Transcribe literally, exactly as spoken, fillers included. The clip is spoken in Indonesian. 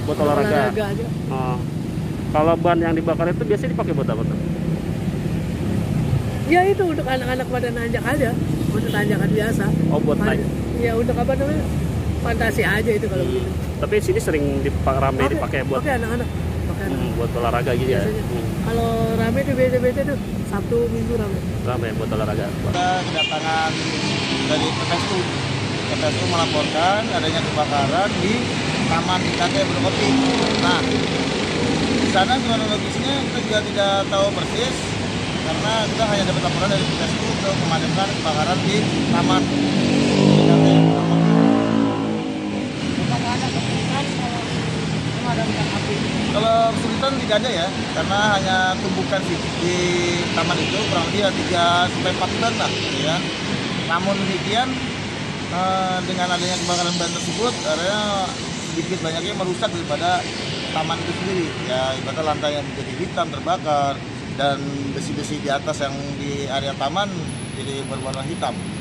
buat olahraga. olahraga aja. Oh. Kalau ban yang dibakar itu biasanya dipakai buat apa tuh? Ya itu untuk anak-anak pada nanjak aja, untuk tanjakan biasa. Oh, buat naik. Ya untuk apa namanya? Fantasi aja itu kalau gitu. Tapi sini sering dipakai rame Pakai- dipakai buat pakai anak-anak. Pakai hmm, anak-anak. buat olahraga gitu ya. Biasanya. Hmm, Kalau rame tuh biasa-biasa tuh Sabtu Minggu rame. rame buat olahraga. Kita kedatangan dari Ketesu. Ketesu melaporkan adanya kebakaran di Taman I K T Brokopi. Nah, di sana kronologisnya kita juga tidak tahu persis karena kita hanya dapat laporan dari Ketesu untuk memadamkan kebakaran di Taman I K T Brokopi. Apakah ada kesulitan kalau memadamkan api? Kalau kesulitan tidak ada ya, karena hanya tumbukan di, di taman itu kurang lebih ya tiga sampai empat bulan lah, ya. Namun demikian eh, dengan adanya kebakaran ban tersebut, area sedikit banyaknya merusak daripada taman itu sendiri. Ya, ibaratnya lantai yang menjadi hitam terbakar dan besi-besi di atas yang di area taman jadi berwarna hitam.